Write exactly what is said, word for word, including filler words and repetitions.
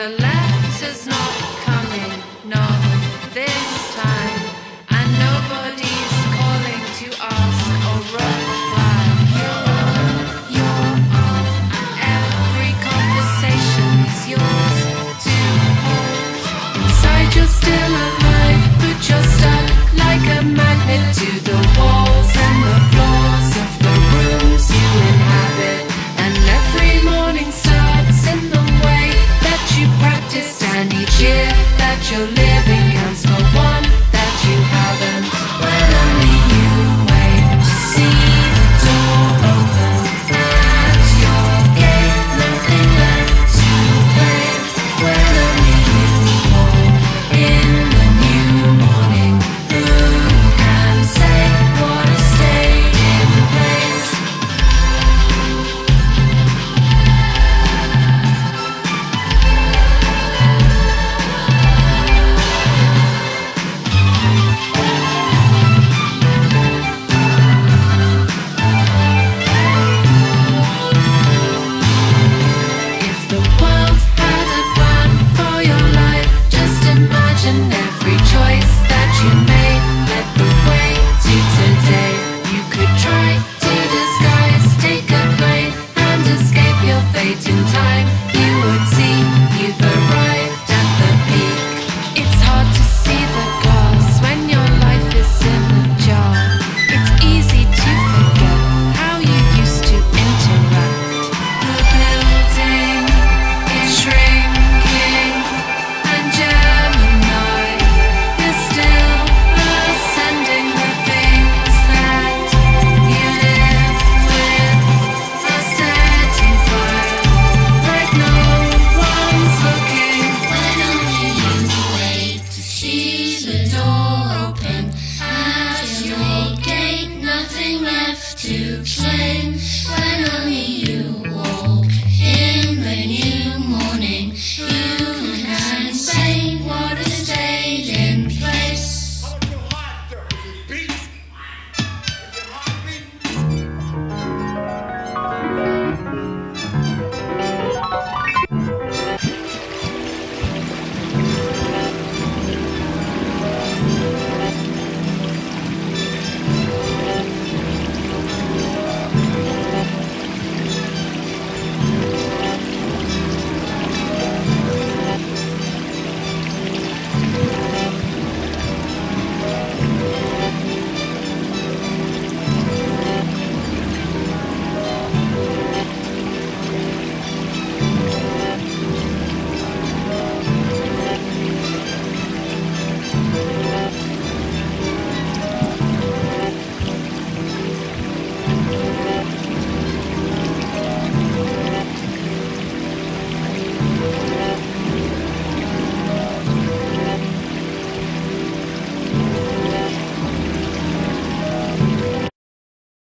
The letter's not coming, no, this time. And nobody's calling to ask or reply. You're on, you're on, and every conversation is yours to hold. Inside you're still alive, but you're stuck like a magnet to the walls and the floors of the rooms you inhabit. And every morning starts in the way that you practiced, and each year that you're living